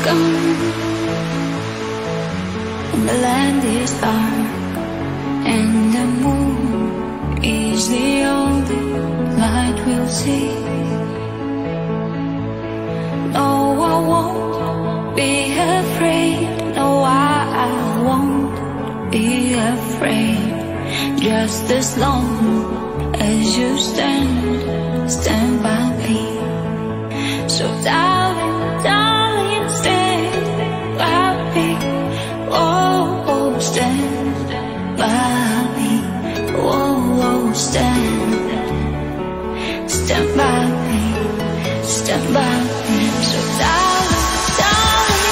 gone, and the land is dark, and the moon is the only light we'll see. No, I won't be afraid. No, I won't be afraid. Just as long as you stand by me. So darling, darling, stand by me. Oh, oh, stand by me. Oh, oh, stand by me. Stand by me. So darling, darling.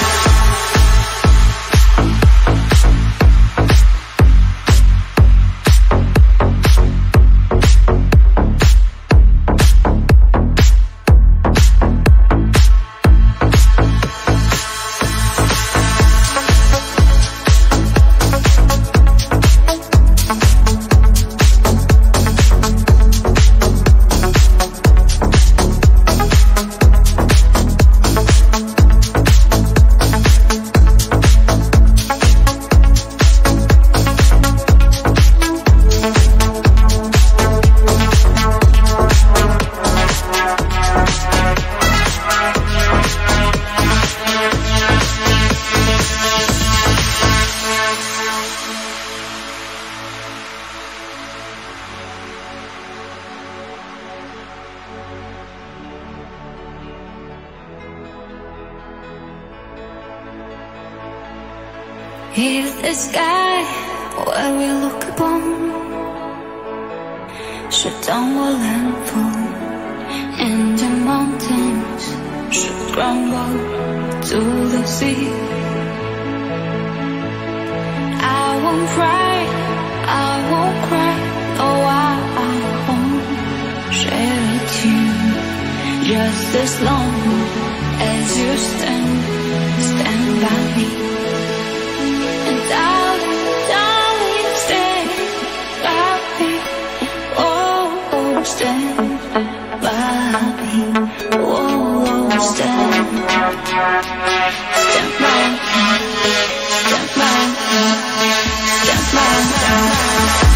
If the sky where we look upon should tumble and fall, and the mountains should crumble to the sea, I won't cry, I won't cry. No, I won't shed a tear. Just as long as you stand by me. Darling, darling, stand by me. Oh, oh, stand by me. Oh, oh, stand by me. Stand by me. Stand by me.